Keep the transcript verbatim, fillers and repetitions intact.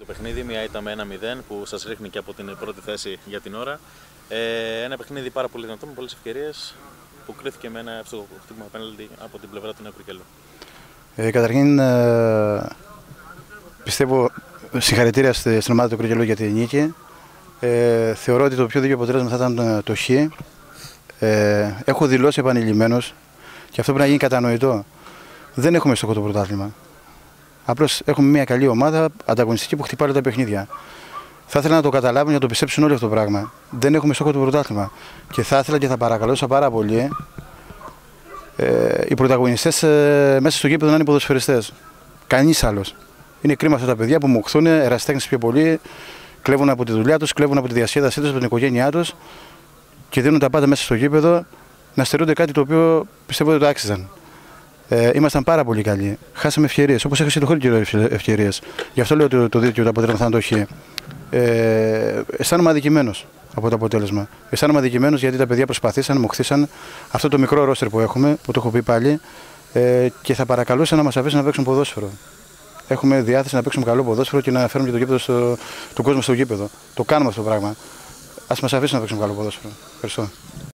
παιχνίδι. Μία ήταν με ένα μηδέν που σας ρίχνει και από την πρώτη θέση για την ώρα. Ε, ένα παιχνίδι πάρα πολύ δυνατό με πολλές ευκαιρίες που κρίθηκε με ένα εύστοχο χτύπημα πέναλτι από την πλευρά του Νέου Κρικέλου. Ε, καταρχήν, ε, πιστεύω συγχαρητήρια στην ομάδα του Κρικέλου για τη νίκη. Ε, θεωρώ ότι το πιο δίκαιο αποτέλεσμα θα ήταν το χ. Ε, έχω δηλώσει επανειλημμένος και αυτό πρέπει να γίνει κατανοητό. Δεν έχουμε στόχο το πρωτάθλημα. Απλώς έχουμε μια καλή ομάδα ανταγωνιστική που χτυπάει τα παιχνίδια. Θα ήθελα να το καταλάβουν και να το πιστέψουν όλοι αυτό το πράγμα. Δεν έχουμε στόχο το πρωτάθλημα. Και θα ήθελα και θα παρακαλούσα πάρα πολύ ε, οι πρωταγωνιστές ε, μέσα στο γήπεδο να είναι ποδοσφαιριστές. Κανείς άλλος. Είναι κρίμα αυτά τα παιδιά που μοχθούν, ερασιτέχνες πιο πολύ, κλέβουν από τη δουλειά τους, κλέβουν από τη διασκέδασή τους, από την οικογένειά τους και δίνουν τα πάντα μέσα στο γήπεδο να στερούνται κάτι το οποίο πιστεύω ότι το άξιζαν. Ε, ήμασταν πάρα πολύ καλοί. Χάσαμε ευκαιρίες, όπως έχασε το χώρο ευκαιρίες. Γι' αυτό λέω ότι το δίκαιο το αποτέλεσμα θα είναι το χ. Ε, αισθάνομαι αδικημένος από το αποτέλεσμα. Αισθάνομαι αδικημένος γιατί τα παιδιά προσπαθήσαν, μοχθήσαν αυτό το μικρό ρόστερ που έχουμε, που το έχω πει πάλι, ε, και θα παρακαλούσα να μας αφήσουν να παίξουν ποδόσφαιρο. Έχουμε διάθεση να παίξουμε καλό ποδόσφαιρο και να φέρουμε και το γήπεδο στο, τον κόσμο στο γήπεδο. Το κάνουμε αυτό το πράγμα. Ας μας αφήσουν να παίξουμε καλό ποδόσφαιρο. Ευχαριστώ.